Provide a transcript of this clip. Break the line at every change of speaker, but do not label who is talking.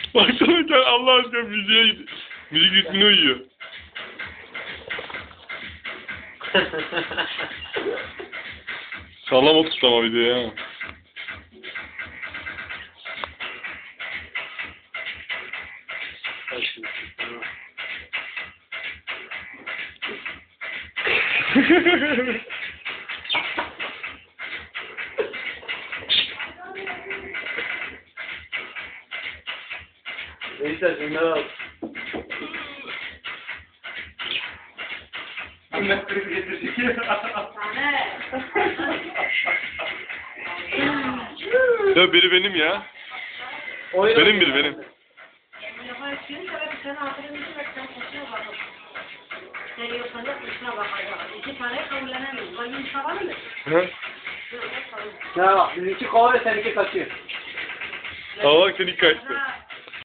Baksana gel Allah aşkına müzik ritmine uyuyor. Sağlam oturttu ama video ya.
Neyse şunları al. Ahmet krizi getirecek.
Ya biri benim ya. Benim biri benim. Hı?
Ya bak bizimki kahve seninki kaçıyor.
Aa bak seninki kaçtı.